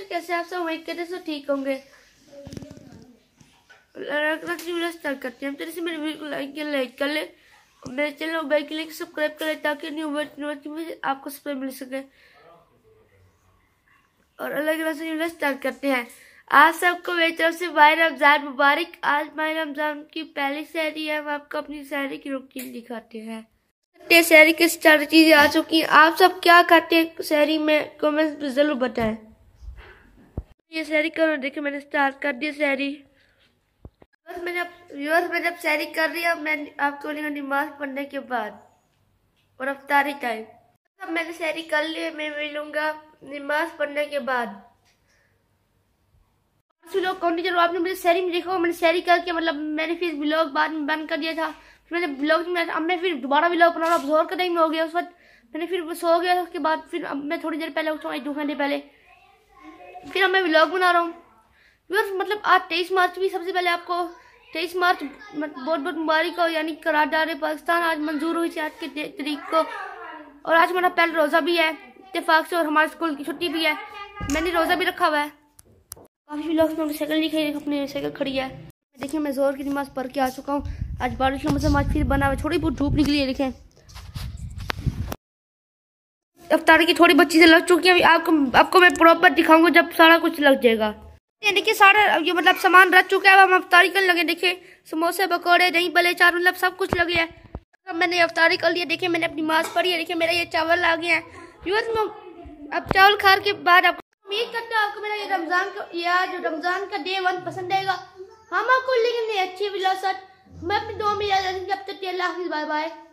कैसे आप सब उम्मीद करते हैं ठीक होंगे। स्टार्ट करते हैं। तेरे से मेरे वीडियो को लाइक कर ले, मेरे चैनल को बेल के लिए सब्सक्राइब कर ले ताकि न्यू वीडियो आपको सब्सक्राइब मिल सके। और अलग से स्टार्ट करते हैं। आप सबको मेरी तरफ से माह रमजान मुबारक। आज माह रमजान की पहली सहरी है। हम आपको अपनी सहरी की रूटीन दिखाते हैं। सहरी की सारी चीजें आ चुकी हैं। आप सब क्या खाते हैं सहरी में कमेंट में जरूर बताएं। ये सहरी करो, देखिए मैंने स्टार्ट कर दी सहरी। मैंने अब सहरी कर रही। मैं आपको बोलेंगे नमाज पढ़ने के बाद और अफ्तारी टाइम। अब मैंने सहरी कर ली, मैं मिलूंगा नमाज पढ़ने के बाद। लोग कौन जरूर आपने मुझे सहरी में देखा, मैंने सहरी करके मतलब मैंने फिर ब्लॉग बाद में बंद कर दिया था। फिर मैंने ब्लॉग में अब मैं फिर दोबारा ब्लॉग बना रहा हूँ। जोर का टाइम हो गया उस वक्त मैंने फिर सो गया। उसके बाद फिर अब मैं थोड़ी देर पहले उठा, 2 घंटे पहले फिर अब मैं ब्लॉग बना रहा हूँ। मतलब आज 23 मार्च भी सबसे पहले आपको 23 मार्च बहुत बहुत मुबारक हो। यानी करारदाद पाकिस्तान आज मंजूर हुई थी आज के तारीख को। और आज हमारा पहला रोज़ा भी है इत्तेफाक से, और हमारे स्कूल की छुट्टी भी है। मैंने रोज़ा भी रखा हुआ है। काफ़ी लोग में साइकिल नहीं खड़ी, अपनी साइकिल खड़ी है। देखिए मैं जोर की नमाज पढ़ के आ चुका हूँ। आज बारिश का मौसम आज फिर बना हुआ, थोड़ी बहुत धूप निकली है। देखें अफ्तारी की थोड़ी बच्ची से लग चुकी है। आपको मैं प्रॉपर दिखाऊंगा जब सारा कुछ लग जाएगा। देखिए सारा ये मतलब सामान रख चुका है। अब हम अफ्तारी करने लगे। देखिए समोसे पकौड़े दही भले चार मतलब सब कुछ लगे है। अब मैंने अफ्तारी कर लिया। देखिए मैंने अपनी नमाज पढ़ी है। देखिए मेरा ये चावल आ गया है। अब चावल खाने के बाद आपको उम्मीद करता हूँ आपको मेरा ये रमजान का डे 1 पसंद आएगा। हम आपको लेकिन अच्छी विलासत मैं अपनी 2 में याद रखेंगे। अब तक अल्लाह हाफिज़, बाय बाय।